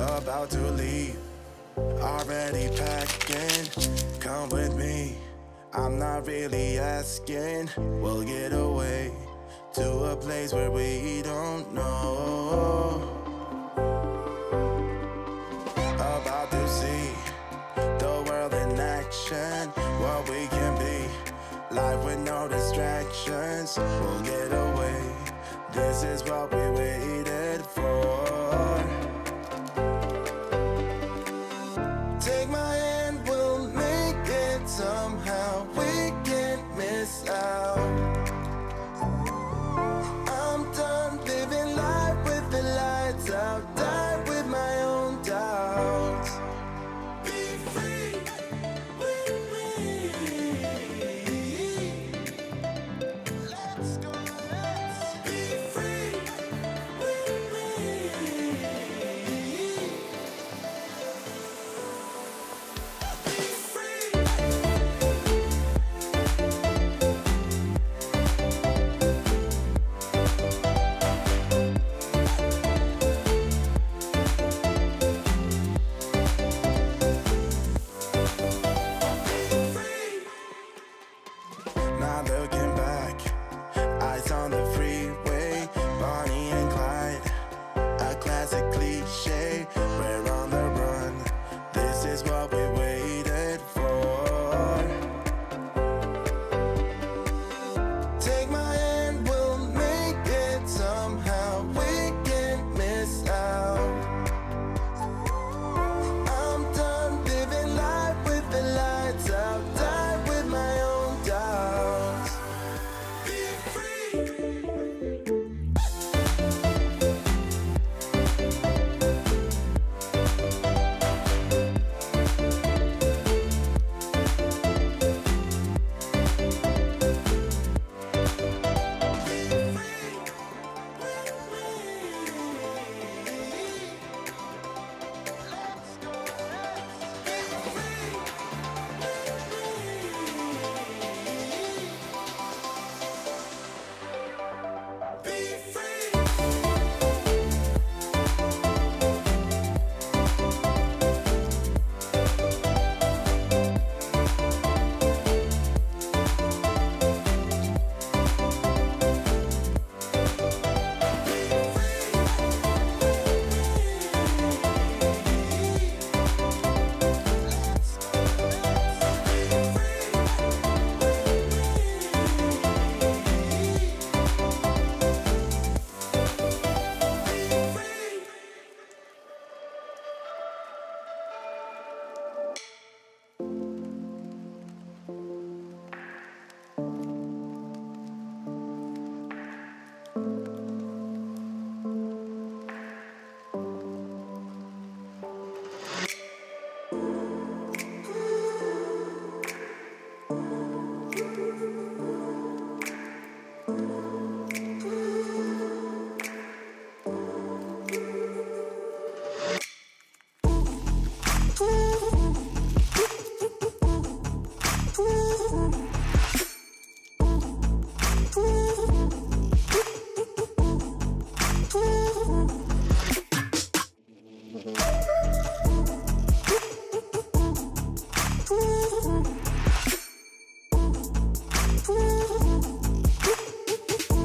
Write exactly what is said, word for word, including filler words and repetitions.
about to leave, already packing. Come with me, I'm not really asking. We'll get away to a place where we don't know. About to see the world in action, what we can be, life with no distractions. We'll get away, this is what we waited for. Take my hand, we'll make it somehow. We can't miss out. I'm done living life with the lights out. Die with my own doubts. Be free with me. Let's go, let's be free with me. Not looking back, eyes on the freeway, Bonnie and Clyde, a classic cliche.